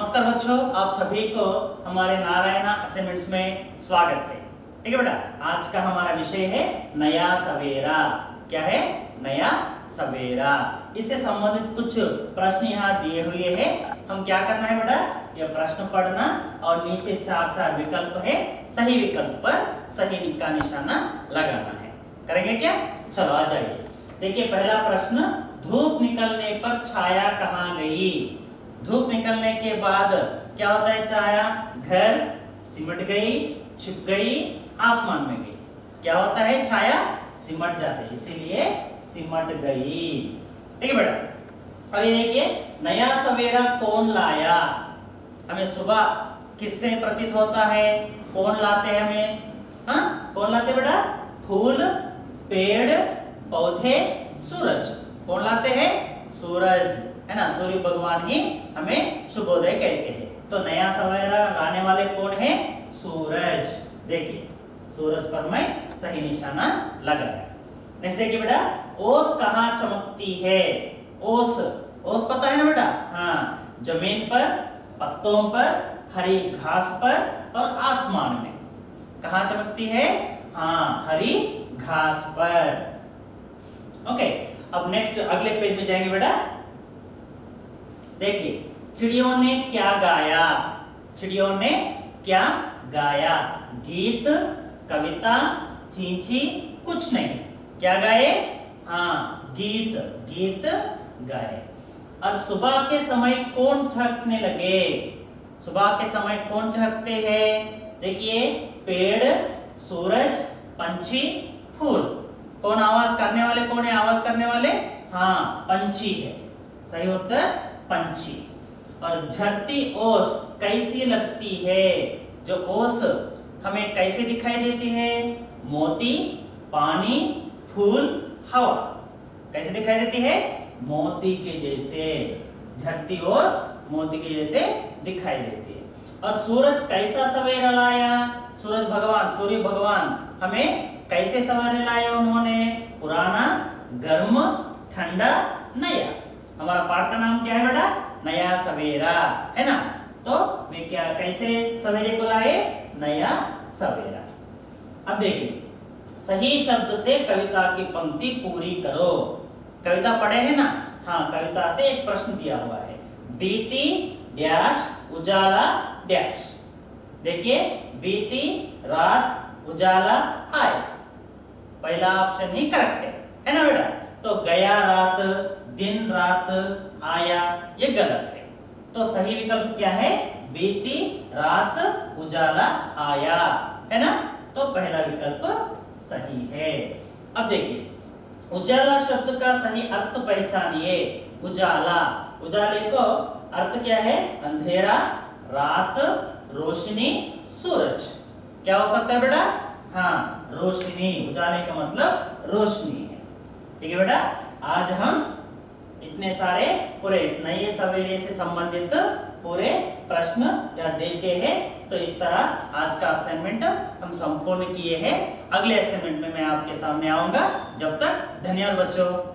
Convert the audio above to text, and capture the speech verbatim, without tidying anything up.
नमस्कार बच्चों, आप सभी को हमारे नारायणा असाइनमेंट्स में स्वागत है। ठीक है बेटा, आज का हमारा विषय है नया सवेरा। क्या है? नया सवेरा। इससे संबंधित कुछ प्रश्न यहाँ दिए हुए हैं। हम क्या करना है बेटा? यह प्रश्न पढ़ना और नीचे चार चार विकल्प है, सही विकल्प पर सही का निशाना लगाना है। करेंगे क्या? चलो आ जाइए। देखिए पहला प्रश्न, धूप निकलने पर छाया कहाँ गई? धूप निकलने के बाद क्या होता है? छाया घर सिमट गई, छिप गई, आसमान में गई। क्या होता है? छाया सिमट जाती है, इसीलिए सिमट गई। ठीक है बेटा। और ये देखिए, नया सवेरा कौन लाया? हमें सुबह किससे प्रतीत होता है? कौन लाते हैं हमें? हाँ, कौन लाते बेटा? फूल, पेड़, पौधे, सूरज। कौन लाते हैं? सूरज, है ना। सूर्य भगवान ही हमें शुभोदय कहते हैं। तो नया सवेरा लाने वाले कौन है? सूरज। देखिए सूरज पर मैं सही निशाना लगाया। नेक्स्ट देखिए बेटा, ओस कहाँ चमकती है? ओस, ओस पता है ना बेटा? हाँ, जमीन पर, पत्तों पर, हरी घास पर और आसमान में। कहाँ चमकती है? हाँ, हरी घास पर। ओके, अब नेक्स्ट अगले पेज में जाएंगे बेटा। देखिए, चिड़ियों ने क्या गाया? चिड़ियों ने क्या गाया? गीत, कविता, चींची, कुछ नहीं। क्या गाए? हाँ, गीत, गीत गाए। और सुबह के समय कौन चहकने लगे? सुबह के समय कौन चहकते हैं? देखिए, पेड़, सूरज, पंछी, फूल। कौन आवाज करने वाले? कौन है आवाज करने वाले? हाँ, पंछी है। सही उत्तर पंछी। और झरती ओस कैसी लगती है? जो ओस हमें कैसे दिखाई देती है? मोती, पानी, फूल, हवा। कैसे दिखाई देती है? मोती के जैसे। झरती ओस मोती के जैसे दिखाई देती है। और सूरज कैसा सवेरा लाया? सूरज भगवान, सूर्य भगवान हमें कैसे सवेरा लाया उन्होंने? पुराना, गर्म, ठंडा, नया। हमारा पाठ का नाम क्या है बेटा? नया सवेरा, है ना। तो वे क्या कैसे सवेरे को लाए? नया सवेरा। अब देखिए, सही शब्द से कविता की पंक्ति पूरी करो। कविता पढ़े हैं ना? हाँ, कविता से एक प्रश्न दिया हुआ है। बीती डैश उजाला डैश। देखिए, बीती रात उजाला आए। पहला ऑप्शन ही करेक्ट है, है ना बेटा। तो गया रात, दिन रात, आया, ये गलत है। तो सही विकल्प क्या है? बीती रात उजाला आया, है ना। तो पहला विकल्प सही है। अब देखिए, उजाला शब्द का सही अर्थ पहचानिए। उजाला, उजाले को अर्थ क्या है? अंधेरा, रात, रोशनी, सूरज। क्या हो सकता है बेटा? हाँ, रोशनी। उजाले का मतलब रोशनी है। ठीक है बेटा। आज हम इतने सारे पूरे नए सवेरे से संबंधित पूरे प्रश्न यहाँ देखे हैं। तो इस तरह आज का असाइनमेंट हम संपूर्ण किए हैं। अगले असाइनमेंट में मैं आपके सामने आऊंगा। जब तक धन्यवाद बच्चों।